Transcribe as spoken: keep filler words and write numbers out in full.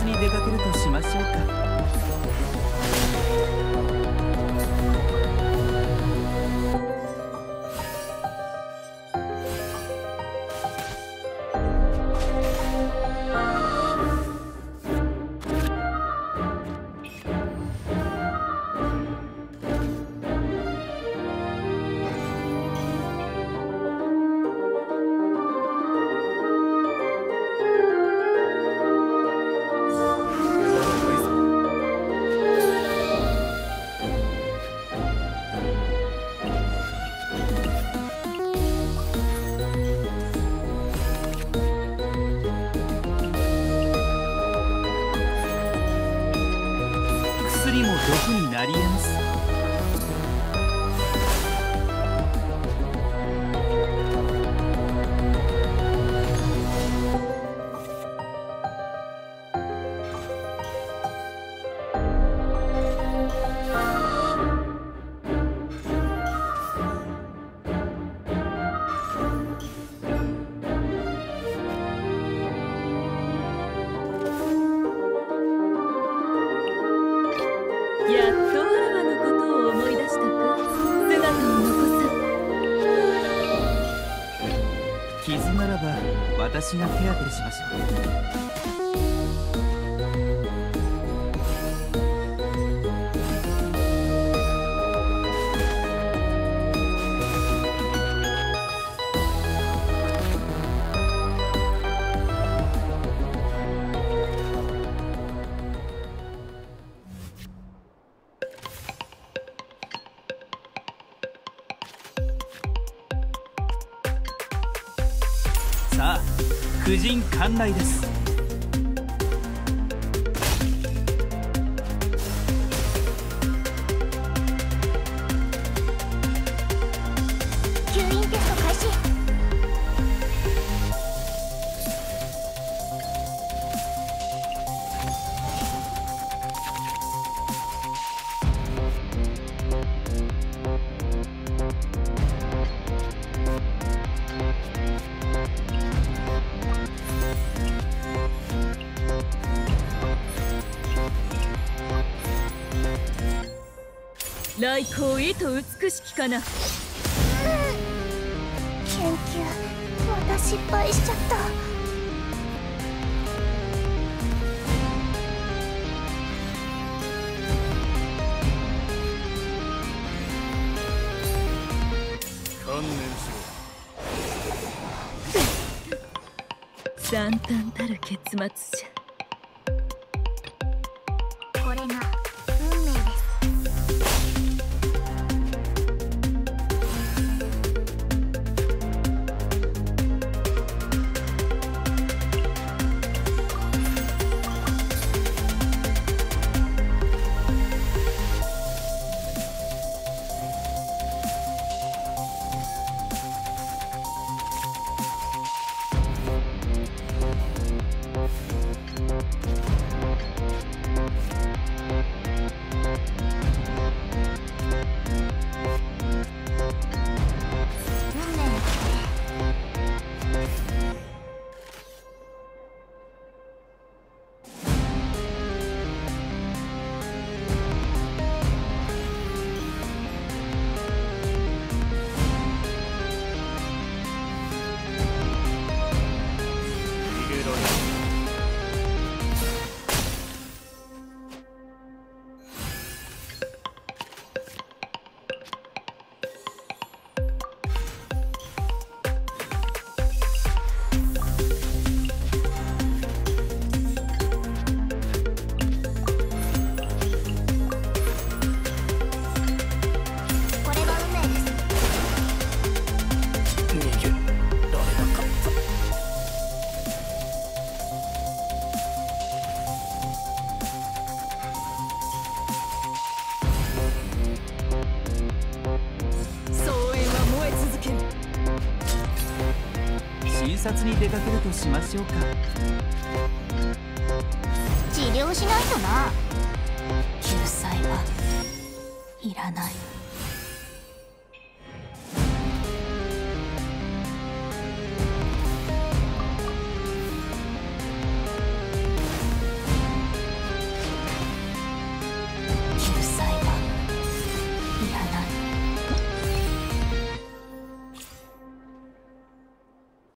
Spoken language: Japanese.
に出かけるとしましょうか。薬も毒になり得ます。 やっとわらわのことを思い出したか。姿を残さ。 傷ならば私が手当てしましょう。さあ、婦人館内です。 吸引テスト開始。 来光意図美しきかな。 研究また失敗しちゃった。 観念しろ。 惨憺たる結末じゃ。 これが運命です。 診察に出かけるとしましょうか。 治療しないとな。 救済はいらない。